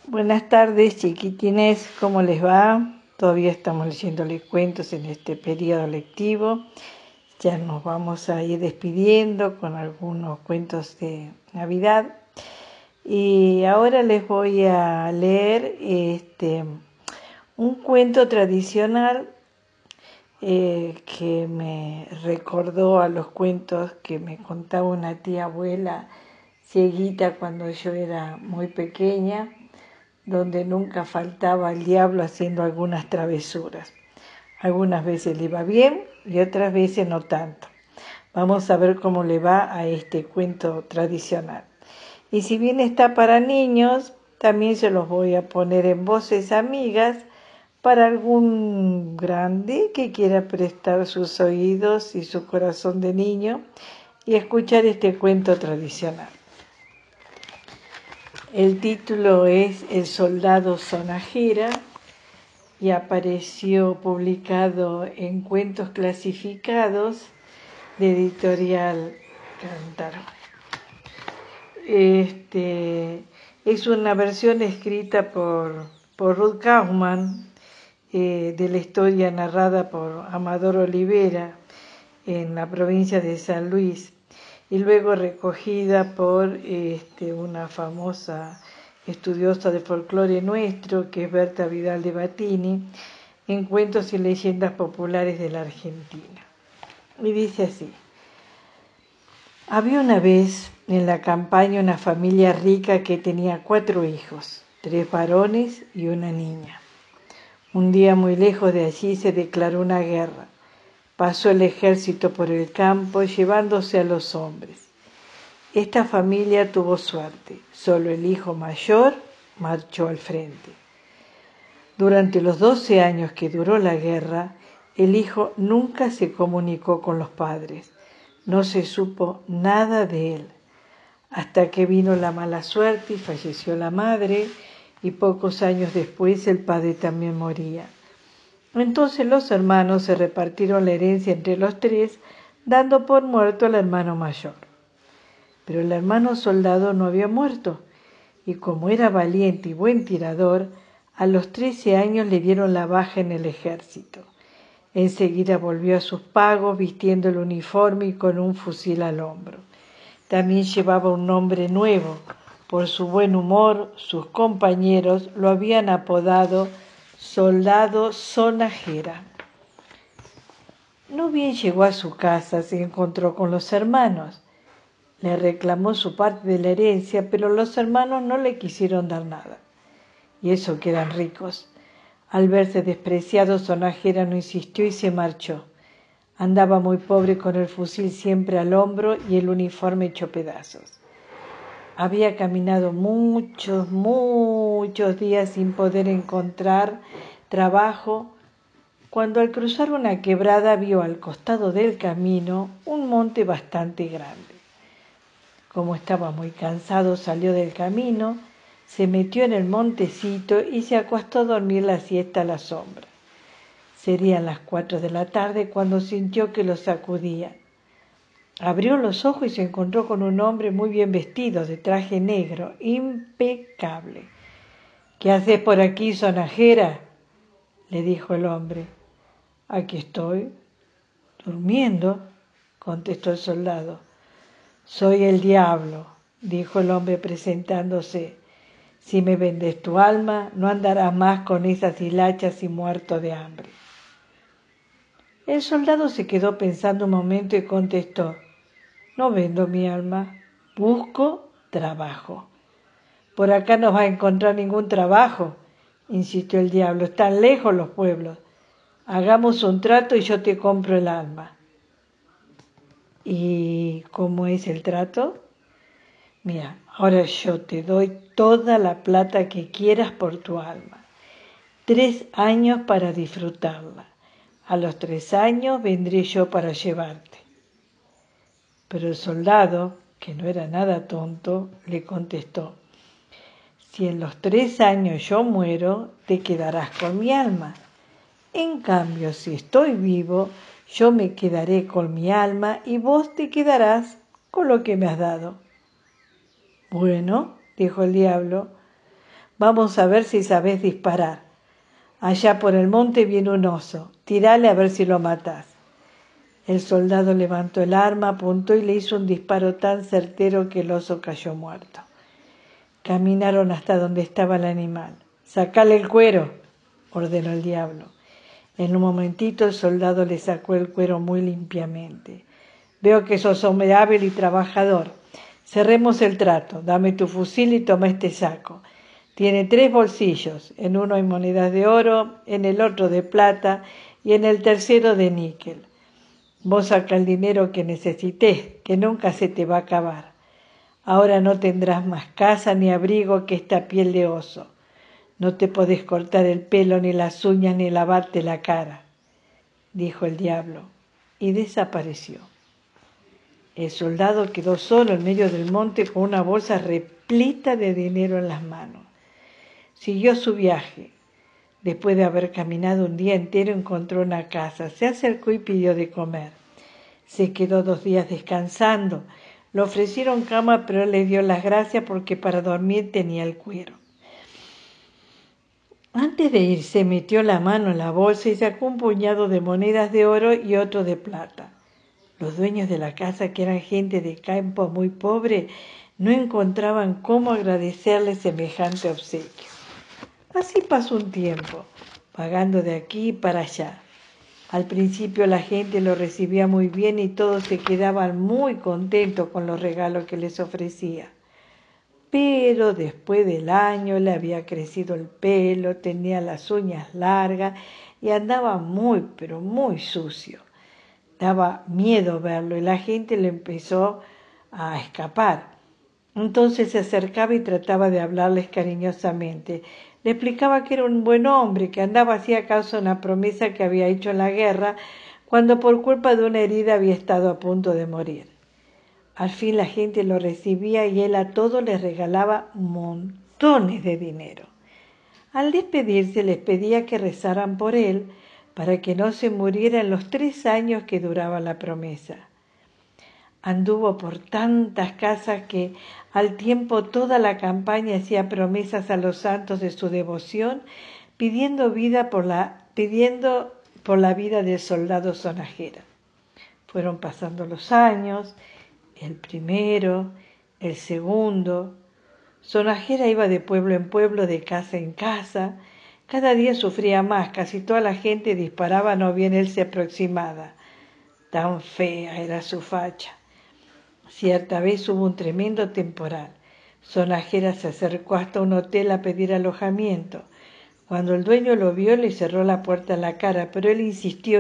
Buenas tardes, chiquitines, ¿cómo les va? Todavía estamos leyéndole cuentos en este periodo lectivo. Ya nos vamos a ir despidiendo con algunos cuentos de Navidad. Y ahora les voy a leer un cuento tradicional que me recordó a los cuentos que me contaba una tía abuela cieguita cuando yo era muy pequeña, donde nunca faltaba el diablo haciendo algunas travesuras. Algunas veces le iba bien y otras veces no tanto. Vamos a ver cómo le va a este cuento tradicional. Y si bien está para niños, también se los voy a poner en voces amigas para algún grande que quiera prestar sus oídos y su corazón de niño y escuchar este cuento tradicional. El título es El soldado sonajera y apareció publicado en Cuentos Clasificados de Editorial Cántaro. Es una versión escrita por Ruth Kaufman de la historia narrada por Amador Olivera en la provincia de San Luis y luego recogida por una famosa estudiosa de folclore nuestro, que es Berta Vidal de Batini, en Cuentos y Leyendas Populares de la Argentina. Y dice así: había una vez en la campaña una familia rica que tenía 4 hijos, 3 varones y una niña. Un día muy lejos de allí se declaró una guerra. Pasó el ejército por el campo llevándose a los hombres. Esta familia tuvo suerte. Solo el hijo mayor marchó al frente. Durante los 12 años que duró la guerra, el hijo nunca se comunicó con los padres. No se supo nada de él. Hasta que vino la mala suerte y falleció la madre, y pocos años después el padre también moría. Entonces los hermanos se repartieron la herencia entre los 3, dando por muerto al hermano mayor. Pero el hermano soldado no había muerto, y como era valiente y buen tirador, a los 13 años le dieron la baja en el ejército. Enseguida volvió a sus pagos vistiendo el uniforme y con un fusil al hombro. También llevaba un nombre nuevo. Por su buen humor, sus compañeros lo habían apodado Soldado Sonajera. No bien llegó a su casa, se encontró con los hermanos. Le reclamó su parte de la herencia, pero los hermanos no le quisieron dar nada. Y eso que eran ricos. Al verse despreciado, Sonajera no insistió y se marchó. Andaba muy pobre con el fusil siempre al hombro y el uniforme hecho pedazos. Había caminado muchos días sin poder encontrar trabajo, cuando al cruzar una quebrada vio al costado del camino un monte bastante grande. Como estaba muy cansado, salió del camino, se metió en el montecito y se acostó a dormir la siesta a la sombra. Serían las 4 de la tarde cuando sintió que lo sacudían. Abrió los ojos y se encontró con un hombre muy bien vestido, de traje negro, impecable. «¿Qué haces por aquí, sonajera?», le dijo el hombre. «Aquí estoy, durmiendo», contestó el soldado. «Soy el diablo», dijo el hombre presentándose. «Si me vendes tu alma, no andarás más con esas hilachas y muerto de hambre». El soldado se quedó pensando un momento y contestó: «No vendo mi alma, busco trabajo». «Por acá no vas a encontrar ningún trabajo», insistió el diablo. «Están lejos los pueblos. Hagamos un trato y yo te compro el alma». «¿Y cómo es el trato?». «Mira, ahora yo te doy toda la plata que quieras por tu alma. 3 años para disfrutarla. A los 3 años vendré yo para llevarte». Pero el soldado, que no era nada tonto, le contestó: «Si en los 3 años yo muero, te quedarás con mi alma. En cambio, si estoy vivo, yo me quedaré con mi alma y vos te quedarás con lo que me has dado». «Bueno», dijo el diablo, Vamos a ver si sabés disparar. Allá por el monte viene un oso. Tirale a ver si lo matás. El soldado levantó el arma, apuntó y le hizo un disparo tan certero que el oso cayó muerto. Caminaron hasta donde estaba el animal. «Sacale el cuero», ordenó el diablo. En un momentito el soldado le sacó el cuero muy limpiamente. «Veo que sos hombre hábil y trabajador. Cerremos el trato. Dame tu fusil y toma este saco. Tiene 3 bolsillos. En uno hay monedas de oro, en el otro de plata y en el tercero de níquel. Vos saca el dinero que necesites, que nunca se te va a acabar. Ahora no tendrás más casa ni abrigo que esta piel de oso. No te podés cortar el pelo, ni las uñas, ni lavarte la cara», dijo el diablo, y desapareció. El soldado quedó solo en medio del monte con una bolsa repleta de dinero en las manos. Siguió su viaje. Después de haber caminado un día entero encontró una casa. Se acercó y pidió de comer. Se quedó 2 días descansando. Le ofrecieron cama, pero él le dio las gracias porque para dormir tenía el cuero. Antes de irse metió la mano en la bolsa y sacó un puñado de monedas de oro y otro de plata. Los dueños de la casa, que eran gente de campo muy pobre, no encontraban cómo agradecerle semejante obsequio. Así pasó un tiempo, vagando de aquí para allá. Al principio la gente lo recibía muy bien y todos se quedaban muy contentos con los regalos que les ofrecía. Pero después del año le había crecido el pelo, tenía las uñas largas y andaba muy, pero muy sucio. Daba miedo verlo y la gente le empezó a escapar. Entonces se acercaba y trataba de hablarles cariñosamente. Le explicaba que era un buen hombre, que andaba así a causa de una promesa que había hecho en la guerra, cuando por culpa de una herida había estado a punto de morir. Al fin la gente lo recibía y él a todos les regalaba montones de dinero. Al despedirse les pedía que rezaran por él para que no se muriera en los 3 años que duraba la promesa. Anduvo por tantas casas que al tiempo toda la campaña hacía promesas a los santos de su devoción, pidiendo por la vida del soldado Sonajera. Fueron pasando los años, el primero, el segundo. Sonajera iba de pueblo en pueblo, de casa en casa. Cada día sufría más, casi toda la gente disparaba, no bien él se aproximaba. Tan fea era su facha. Cierta vez hubo un tremendo temporal. Sonajera se acercó hasta un hotel a pedir alojamiento. Cuando el dueño lo vio, le cerró la puerta en la cara, pero él insistió.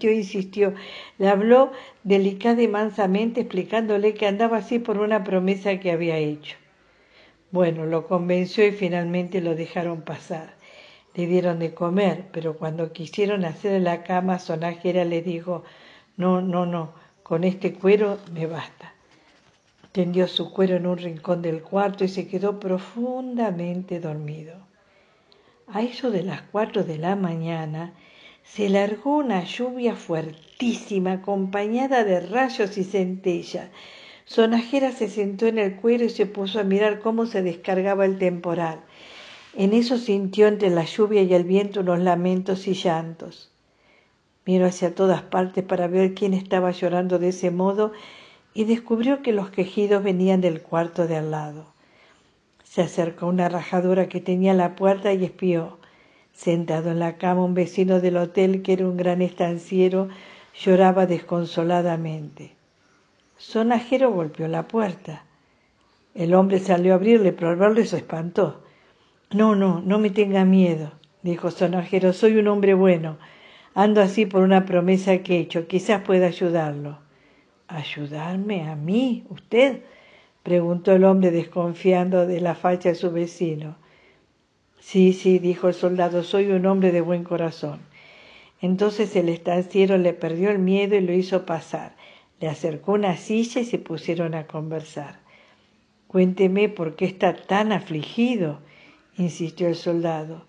Le habló delicada y mansamente, explicándole que andaba así por una promesa que había hecho. Bueno, lo convenció y finalmente lo dejaron pasar. Le dieron de comer, pero cuando quisieron hacerle la cama, Sonajera le dijo: no, con este cuero me basta. Tendió su cuero en un rincón del cuarto y se quedó profundamente dormido. A eso de las 4 de la mañana se largó una lluvia fuertísima acompañada de rayos y centellas. Sonajera se sentó en el cuero y se puso a mirar cómo se descargaba el temporal. En eso sintió entre la lluvia y el viento unos lamentos y llantos. Miró hacia todas partes para ver quién estaba llorando de ese modo y descubrió que los quejidos venían del cuarto de al lado. Se acercó a una rajadura que tenía a la puerta y espió. Sentado en la cama, un vecino del hotel, que era un gran estanciero, lloraba desconsoladamente. Sonajero golpeó la puerta. El hombre salió a abrirle, pero al verlo se espantó. No me tenga miedo, dijo Sonajero, soy un hombre bueno. Ando así por una promesa que he hecho, quizás pueda ayudarlo. ¿Ayudarme a mí, usted?, preguntó el hombre desconfiando de la facha de su vecino. Sí, dijo el soldado, soy un hombre de buen corazón. Entonces el estanciero le perdió el miedo y lo hizo pasar. Le acercó una silla y se pusieron a conversar. Cuénteme por qué está tan afligido, insistió el soldado.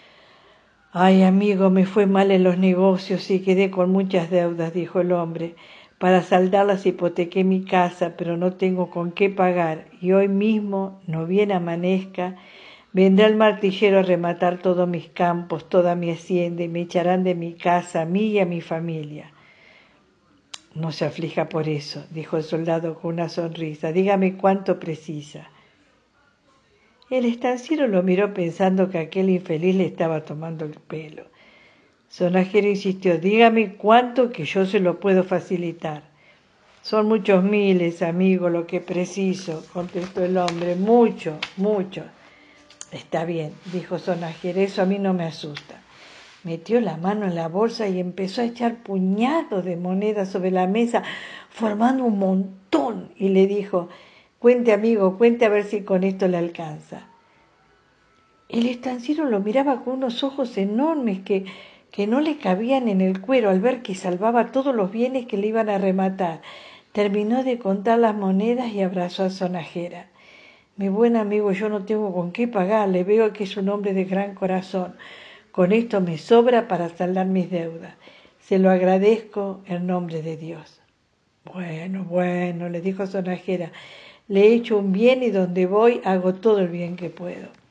Ay, amigo, me fue mal en los negocios y quedé con muchas deudas, dijo el hombre. Para saldarlas hipotequé mi casa, pero no tengo con qué pagar y hoy mismo, no bien amanezca, Vendrá el martillero a rematar todos mis campos, toda mi hacienda, y me echarán de mi casa, a mí y a mi familia. No se aflija por eso, dijo el soldado con una sonrisa. Dígame cuánto precisa. El estanciero lo miró pensando que aquel infeliz le estaba tomando el pelo. Sonajero insistió, dígame cuánto que yo se lo puedo facilitar. Son muchos miles, amigo, lo que preciso, contestó el hombre, mucho, mucho. Está bien, dijo Sonajero, eso a mí no me asusta. Metió la mano en la bolsa y empezó a echar puñados de monedas sobre la mesa, formando un montón, y le dijo, cuente, amigo, cuente a ver si con esto le alcanza. El estanciero lo miraba con unos ojos enormes que no le cabían en el cuero al ver que salvaba todos los bienes que le iban a rematar. Terminó de contar las monedas y abrazó a Sonajera. Mi buen amigo, yo no tengo con qué pagarle, veo que es un hombre de gran corazón. Con esto me sobra para saldar mis deudas. Se lo agradezco en nombre de Dios. Bueno, le dijo Sonajera, le he hecho un bien y donde voy hago todo el bien que puedo.